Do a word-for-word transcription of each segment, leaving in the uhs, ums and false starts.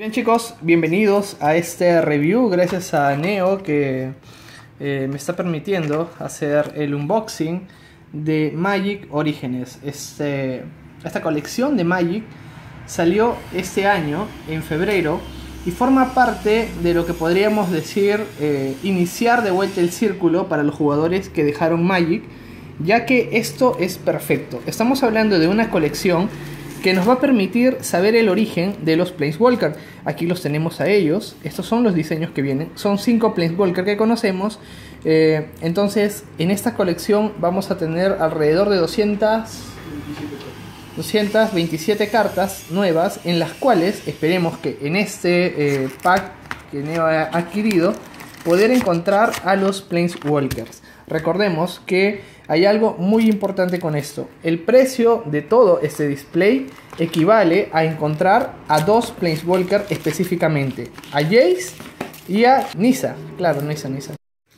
Bien chicos, bienvenidos a este review, gracias a Neo que eh, me está permitiendo hacer el unboxing de Magic Orígenes. Este, esta colección de Magic salió este año, en febrero, y forma parte de lo que podríamos decir eh, iniciar de vuelta el círculo para los jugadores que dejaron Magic, ya que esto es perfecto. Estamos hablando de una colección que nos va a permitir saber el origen de los Planeswalker. Aquí los tenemos a ellos. Estos son los diseños que vienen. Son cinco Planeswalker que conocemos. Eh, entonces, en esta colección vamos a tener alrededor de doscientas veintisiete cartas nuevas, en las cuales esperemos que en este eh, pack que Neo ha adquirido poder encontrar a los Planeswalkers. Recordemos que hay algo muy importante con esto. El precio de todo este display equivale a encontrar a dos Planeswalker específicamente. A Jace y a Nissa. Claro, Nissa, Nissa.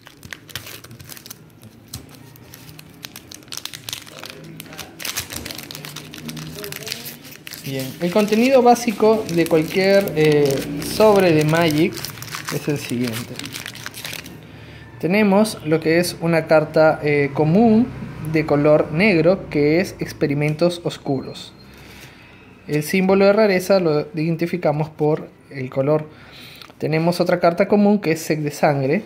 Bien, el contenido básico de cualquier eh, sobre de Magic es el siguiente. Tenemos lo que es una carta eh, común de color negro, que es Experimentos Oscuros. El símbolo de rareza lo identificamos por el color. Tenemos otra carta común que es Sed de Sangre,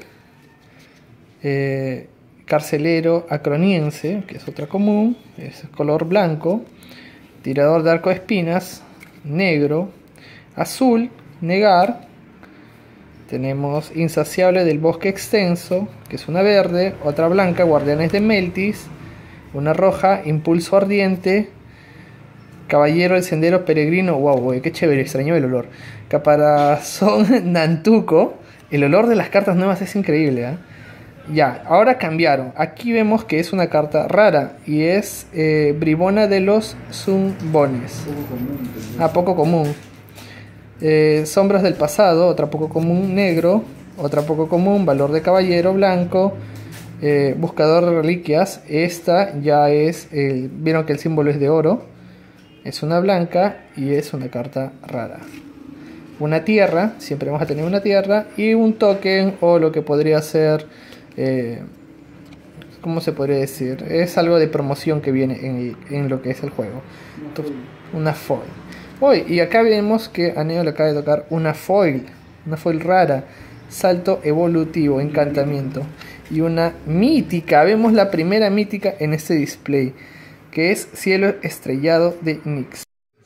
eh, Carcelero Acroniense, que es otra común, es color blanco. Tirador de Arco de Espinas, negro. Azul, Negar. Tenemos Insaciable del Bosque Extenso, que es una verde. Otra blanca, Guardianes de Meltis. Una roja, Impulso Ardiente. Caballero del Sendero Peregrino. Wow, qué chévere, extraño el olor. Caparazón Nantuko. El olor de las cartas nuevas es increíble, ¿eh? Ya, ahora cambiaron. Aquí vemos que es una carta rara y es eh, Bribona de los Zumbones. Poco común. Ah, poco común. Eh, Sombras del Pasado, otra poco común, negro. Otra poco común, Valor de Caballero, blanco. Eh, Buscador de Reliquias. Esta ya es, eh, vieron que el símbolo es de oro. Es una blanca y es una carta rara. Una tierra, siempre vamos a tener una tierra. Y un token o lo que podría ser... Eh, ¿Cómo se podría decir? Es algo de promoción que viene en, en lo que es el juego. Entonces, una foil. Hoy, y acá vemos que a Neo le acaba de tocar una foil. Una foil rara. Salto evolutivo, encantamiento. Y una mítica. Vemos la primera mítica en este display, que es Cielo Estrellado de Nyx.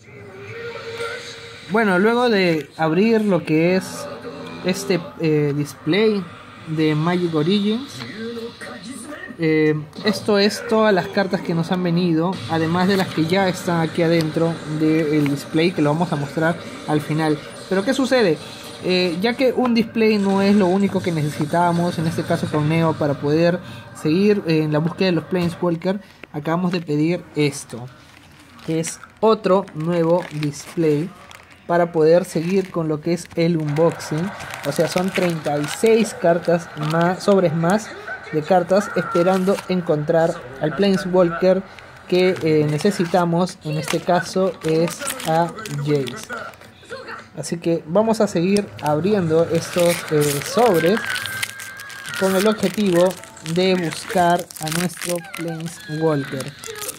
Bueno, luego de abrir lo que es este eh, display de Magic Origins, eh, esto es todas las cartas que nos han venido, además de las que ya están aquí adentro del display, que lo vamos a mostrar al final. Pero ¿qué sucede? Eh, ya que un display no es lo único que necesitábamos, en este caso con Neo, para poder seguir en la búsqueda de los Planeswalker, acabamos de pedir esto, que es otro nuevo display para poder seguir con lo que es el unboxing. O sea, son treinta y seis cartas más, sobres más de cartas, esperando encontrar al Planeswalker que eh, necesitamos. En este caso es a Jace. Así que vamos a seguir abriendo estos eh, sobres con el objetivo de buscar a nuestro Planeswalker.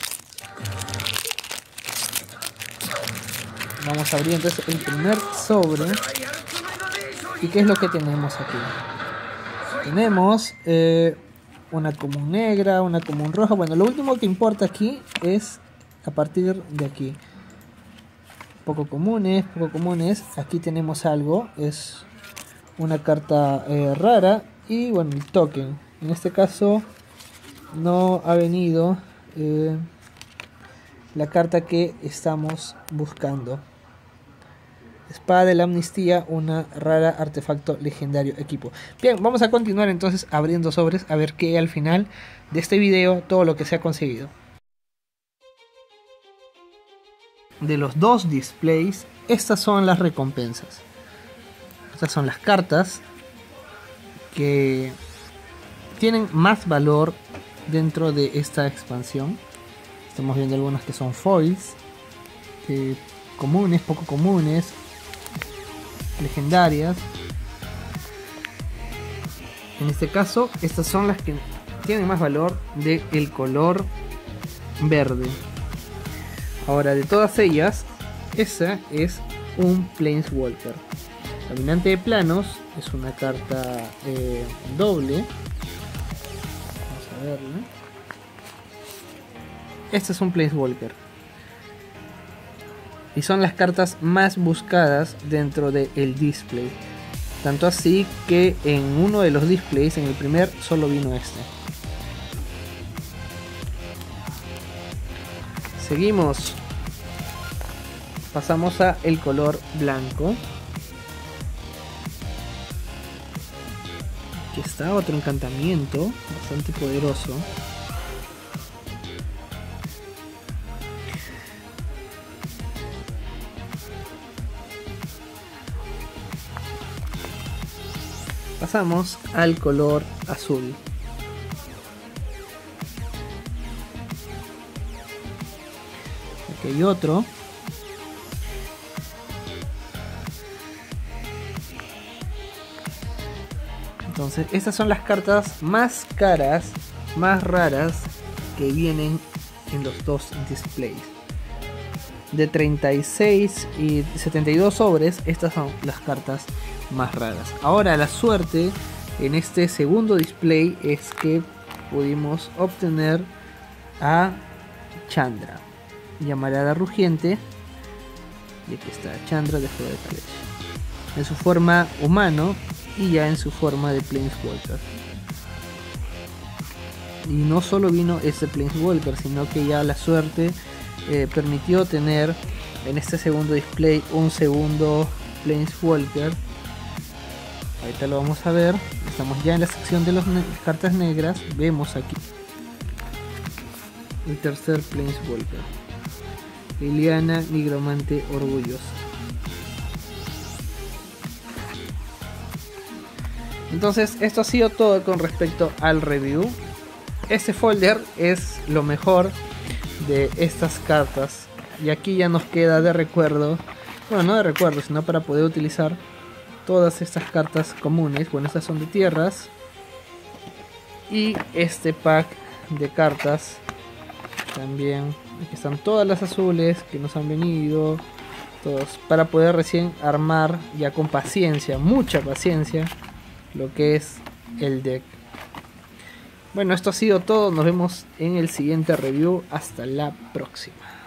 Vamos a abrir entonces el primer sobre. ¿Y qué es lo que tenemos aquí? Tenemos eh, una común negra, una común roja. Bueno, lo último que importa aquí es a partir de aquí. Poco comunes, poco comunes. Aquí tenemos algo. Es una carta eh, rara. Y bueno, el token. En este caso no ha venido eh, la carta que estamos buscando. Espada de la Amnistía, una rara artefacto legendario equipo. Bien, vamos a continuar entonces abriendo sobres, a ver qué al final de este video, todo lo que se ha conseguido. De los dos displays, estas son las recompensas. Estas son las cartas que tienen más valor dentro de esta expansión. Estamos viendo algunas que son foils, eh, comunes, poco comunes. legendarias. En este caso, estas son las que tienen más valor del color verde. Ahora, de todas ellas, esa es un Planeswalker. Caminante de planos es una carta eh, doble. Vamos a verla. Este es un Planeswalker. Y son las cartas más buscadas dentro del display. Tanto así que en uno de los displays, en el primer, solo vino este. Seguimos. Pasamos a el color blanco. Aquí está otro encantamiento bastante poderoso. Pasamos al color azul. Aquí hay otro. Entonces, estas son las cartas más caras, más raras que vienen en los dos displays. De treinta y seis y setenta y dos sobres, estas son las cartas más raras. Ahora, la suerte en este segundo display es que pudimos obtener a Chandra, Llamarada Rugiente. Y aquí está Chandra de Juego de Kalesh, en su forma humano y ya en su forma de Planeswalker. Y no solo vino este Planeswalker, sino que ya la suerte eh, permitió tener en este segundo display un segundo Planeswalker. Ahorita lo vamos a ver. Estamos ya en la sección de las ne cartas negras. Vemos aquí el tercer Planeswalker, Liliana Nigromante Orgullosa. Entonces, esto ha sido todo con respecto al review. Este folder es lo mejor de estas cartas. Y aquí ya nos queda de recuerdo, bueno, no de recuerdo, sino para poder utilizar todas estas cartas comunes. Bueno, estas son de tierras. Y este pack de cartas también. Aquí están todas las azules que nos han venido. Todos, para poder recién armar ya con paciencia, mucha paciencia, lo que es el deck. Bueno, esto ha sido todo. Nos vemos en el siguiente review. Hasta la próxima.